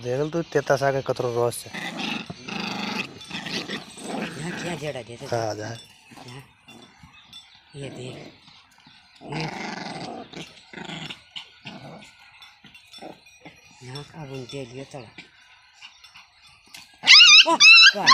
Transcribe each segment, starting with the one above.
देख तू तेता सा के कतरो रोज से यहाँ क्या जड़ा देते आ जा ये देख यहाँ का बुनते लियो तड़ा ओह क्या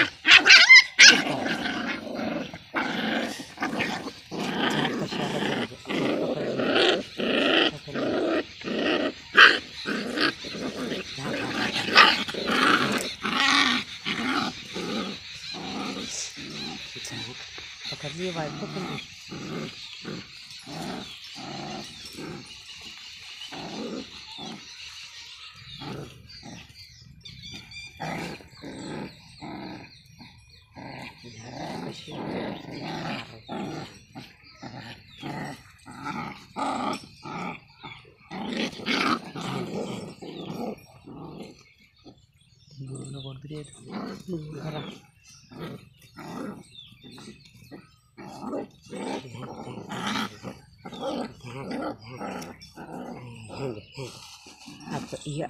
पकड़ लिए भाई पकड़ लिए अब iya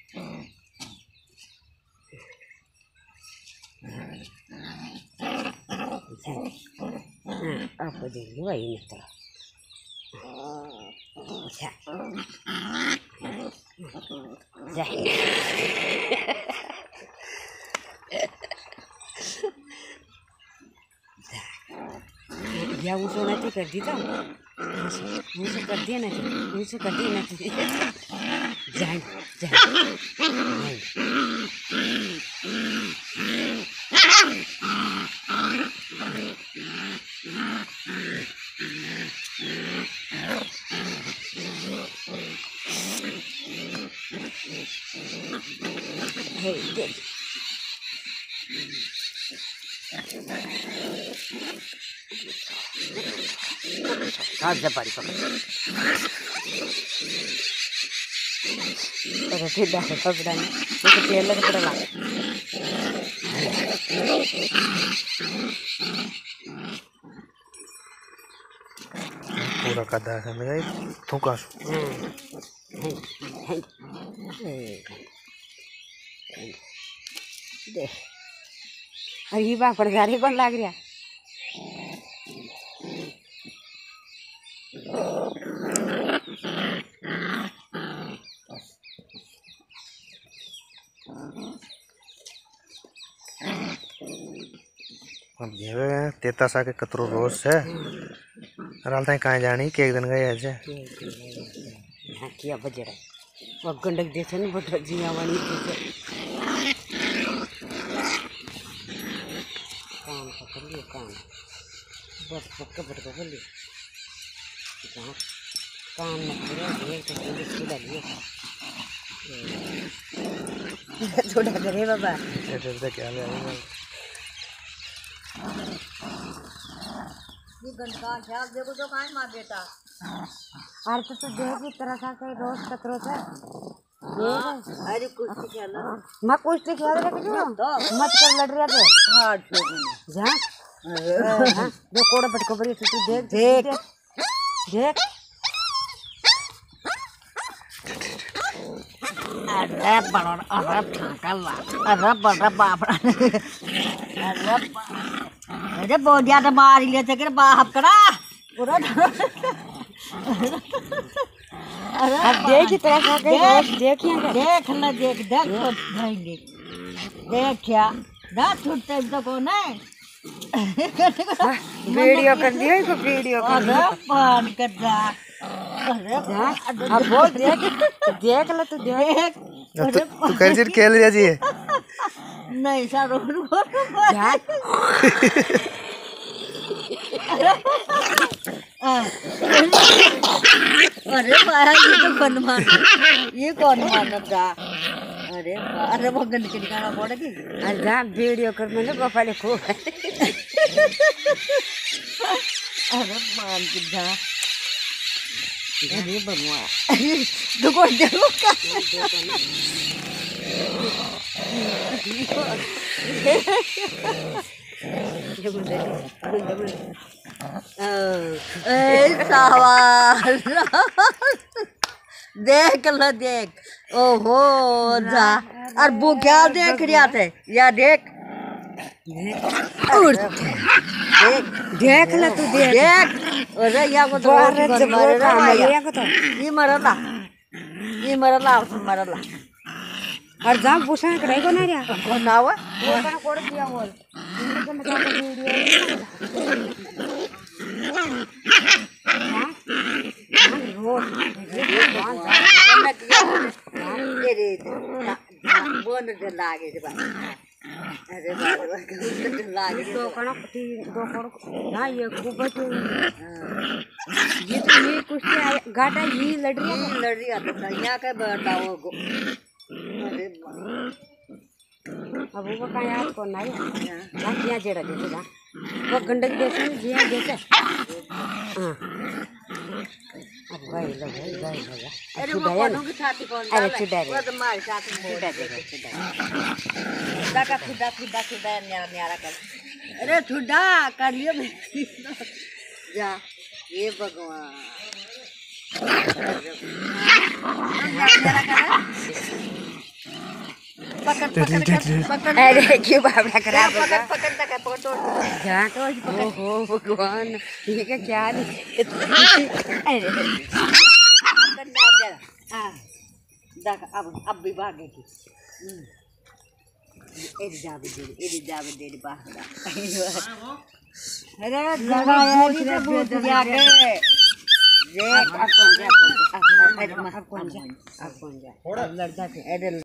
apa dulu ini tuh ya usul nanti कर दी तो उसे कर दिया ना उसे कर दिया ना जान hey देख आज पारी पकड़ अरे फिर डाल पकड़ाने मुझे तेल लग पड़ा पूरा कदा है मेरा थूका देख अरे बाप पर गाड़ी कौन लाग रहा अब ये तेता सा के कतरो रोज से रालता कहाँ जानी के एक दिन गए ऐसे हाँ किया बजरा वो गंडक देते नहीं बट जिया वाली देते कान पकड़ लियो कान बस पकड़ लियो कान में पूरा देख तो सीधा लियो थोड़ा करे बाबा ऐसे क्या ले ये गंडका ख्याल देखो तो काहे मार देता अरे तो देख की तरह का कोई रोज कतरो था अरे कुछ खेला मैं कुछ खेल रहा था मत कर लड़ रहा था हां जा जो कोड़ा पटको पड़ी तू देख देख देख अरे बड़ा अरे ठाकला अरे बड़ा बाप अरे बहुत ज्यादा मार लिया था कि बाप करा पूरा अब देख तरह का देखिए देख ना देख देख तो भाई देख क्या ना छूटते तो को नहीं वीडियो कर दिया इसको वीडियो कर दिया पान कर जा अरे अब बोल देख देख ले तू देख तू कर जी खेल रहा जी नहीं सारो अरे भाई ये कौन मानता अरे अरे वो गंद के निकालना पड़ेगी अरे जा वीडियो कर मैंने गोपाल को अरे मान के जा अरे बनवा देखो देखो का देख लो देख, ओहो जा, और वो क्या देख रहा थे, या देख देख देख ले तू देख, अरे या को तो ये मरला और जा पूछा करे को नहीं रहा को ना हुआ वो कना कोड़ दिया बोल इनके मत वीडियो रोज ये बोन दे लागे रे भाई, अरे बाबा लागे दो कना ना ये खूब ये तो ये कुछ घाटा ये लड़ रही है तो यहाँ का बताओ गो, अरे अब वो का यार को नहीं ना किया जेड़ा जैसे ना वो गंडक जैसे जिया जैसे हां अब भाई लगा अरे वो कौन की छाती कौन अरे छुड़ा रे वो तो मार छाती छुड़ा दे दाका खुदा न्यारा कर, अरे छुड़ा करियो जा ये भगवान पकड़ अरे क्यों बाबड़ा खराब होगा पकड़ जा तो ओहो भगवान ये क्या अरे देख अब भी भागेगी एडी जाब दे बाहर अरे लगा यार ये तो भूत गया के ये अब कौन जा लड़का थे